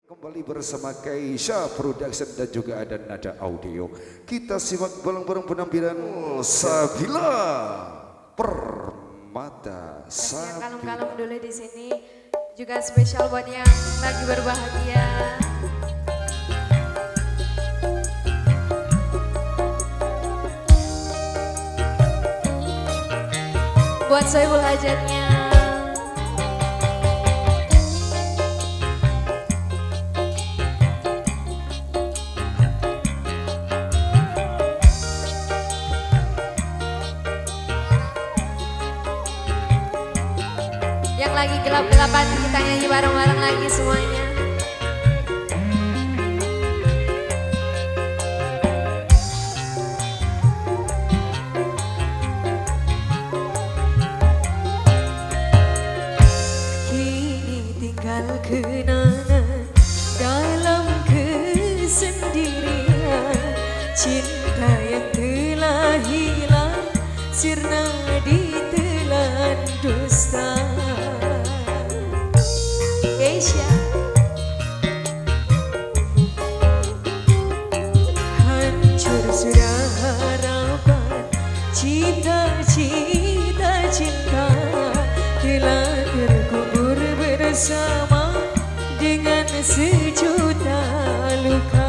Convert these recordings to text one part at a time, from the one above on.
Kembali bersama Keisha Production dan juga ada Nada Audio. Kita simak bareng-bareng penampilan Sabila Permata. Yang kalem-kalem dulu di sini juga spesial buat yang lagi berbahagia. Buat sohibul hajatnya. Yang lagi gelap-gelapan kita nyanyi bareng-bareng lagi semuanya. Kini tinggal kenangan dalam kesendirian, cinta yang telah hilang sirna ditelan dusta. Keisha. Hancur sudah harapan, cita-cita cinta telah terkubur bersama dengan sejuta luka.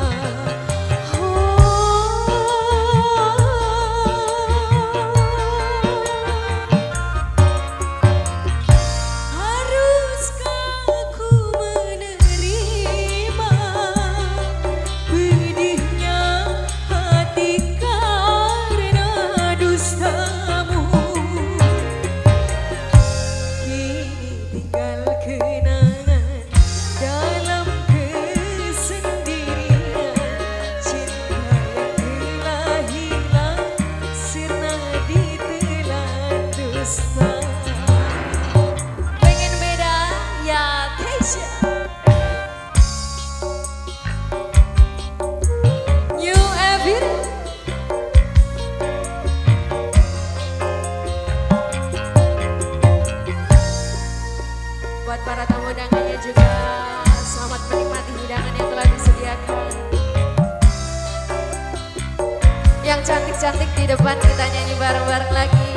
Pengen beda ya Keisha. New Evir. Buat para tamu undangannya juga selamat menikmati hidangan yang telah disediakan. Yang cantik-cantik di depan kita nyanyi bareng-bareng lagi.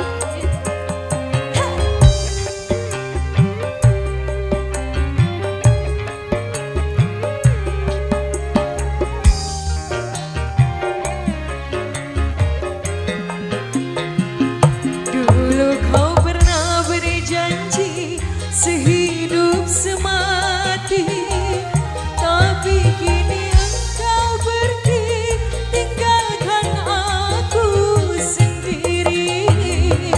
Sehidup semati, tapi kini engkau pergi, tinggalkan aku sendiri.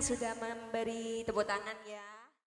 sudah memberi tepuk tangan ya.